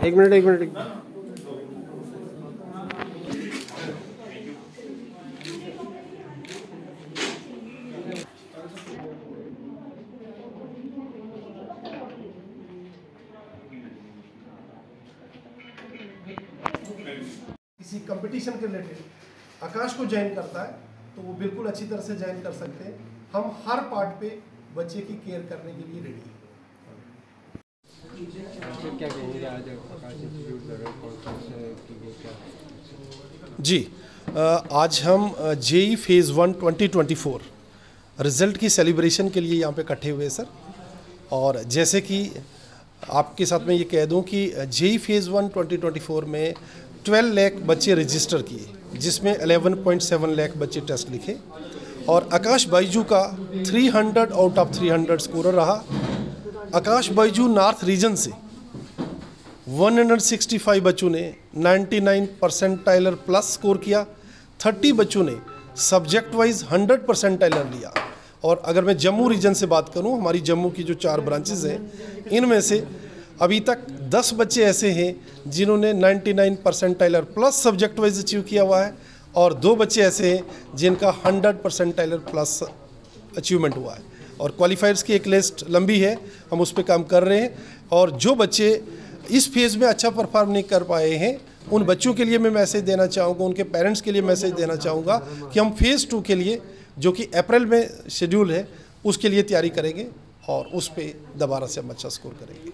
एक मिनट। किसी कंपटीशन के रिलेटेड आकाश को ज्वाइन करता है तो वो बिल्कुल अच्छी तरह से ज्वाइन कर सकते हैं। हम हर पार्ट पे बच्चे की केयर करने के लिए रेडी हैं। क्या कहेंगे आज आकाश इंस्टीट्यूट जी, आज हम जेई फेज़ 1 2024 रिज़ल्ट की सेलिब्रेशन के लिए यहाँ पे इकट्ठे हुए सर। और जैसे कि आपके साथ मैं ये कह दूँ कि जेई फेज़ 1 2024 में 12 लाख बच्चे रजिस्टर किए, जिसमें 11.7 लाख बच्चे टेस्ट लिखे और आकाश बाइजू का 300 आउट ऑफ 300 स्कोरर रहा। आकाश बाइजू नॉर्थ रीजन से 165 बच्चों ने 99 परसेंटाइलर प्लस स्कोर किया, 30 बच्चों ने सब्जेक्ट वाइज 100 परसेंटाइलर लिया। और अगर मैं जम्मू रीजन से बात करूं, हमारी जम्मू की जो 4 ब्रांचेज हैं, इनमें से अभी तक 10 बच्चे ऐसे हैं जिन्होंने 99 percentiler plus subject wise achieve किया हुआ है और 2 बच्चे ऐसे हैं जिनका 100 परसेंटाइलर प्लस अचीवमेंट हुआ है। और क्वालिफायर्स की एक लिस्ट लंबी है, हम उस पर काम कर रहे हैं। और जो बच्चे इस फेज़ में अच्छा परफॉर्म नहीं कर पाए हैं, उन बच्चों के लिए मैं मैसेज देना चाहूँगा, उनके पेरेंट्स के लिए मैसेज देना चाहूँगा कि हम फेज़ 2 के लिए, जो कि अप्रैल में शेड्यूल है, उसके लिए तैयारी करेंगे और उस पर दोबारा से हम अच्छा स्कोर करेंगे।